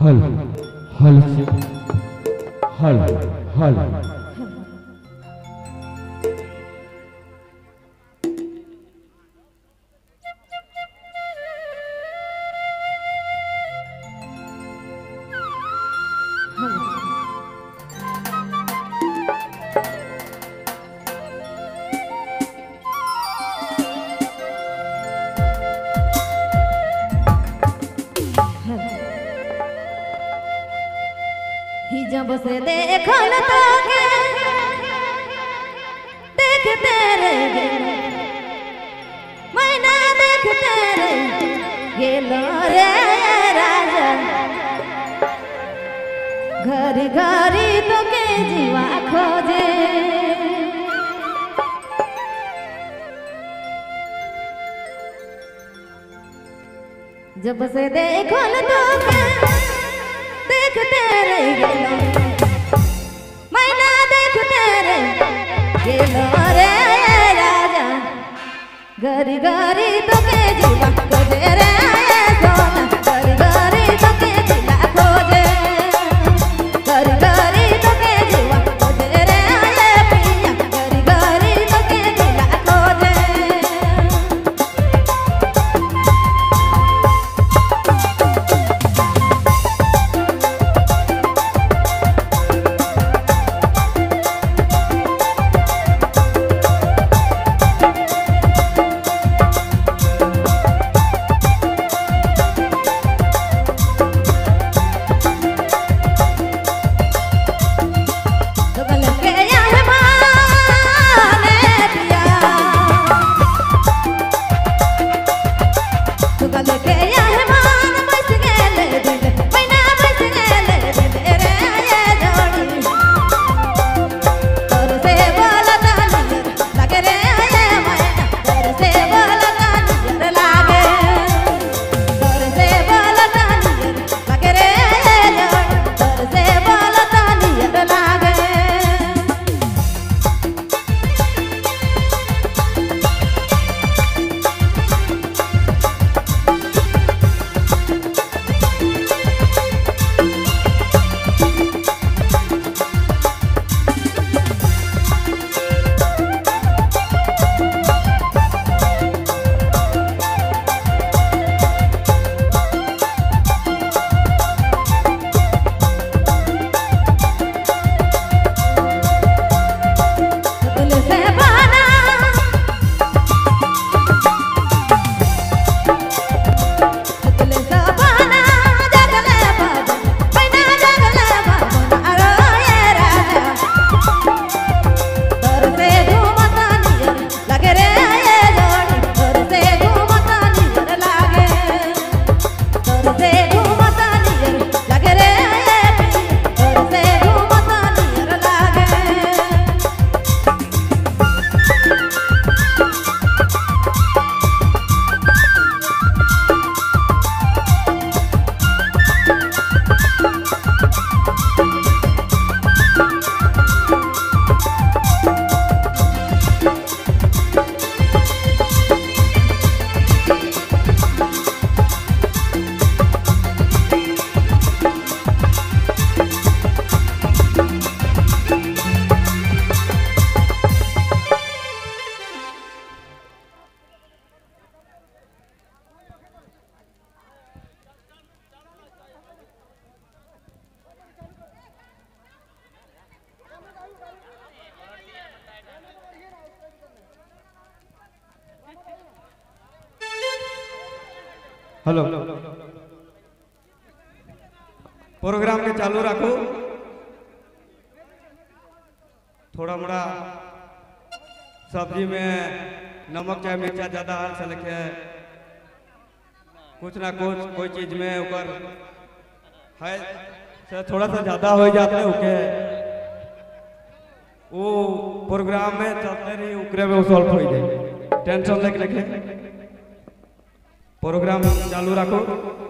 हल हल हल हल जब से देखो न तो के देखते रह मैना देखते रह गेलो रे राजा घरी घरी तो के जीवा खोजे जब से देखो न तो के देखते रह गेलो मैना देखते रह गेलो रे राजा घरी घरी तो के जीवा खोजे रे सोना घरी घरी तो के जीवा खोजे घरी घरी तो के जीवा खोजे रे पिया घरी घरी तो के जीवा खोजे हेलो प्रोग्राम के चालू रखो थोड़ा मोड़ा सब्जी में नमक चाहे मिर्चा ज्यादा से लिखे कुछ ना कुछ कोई चीज में ऊपर है से थोड़ा सा ज्यादा हो जाते हैं ओके वो प्रोग्राम में चलते रही उकरे में सॉल्व हो जाए टेंशन लेके प्रोग्राम चालू रखो।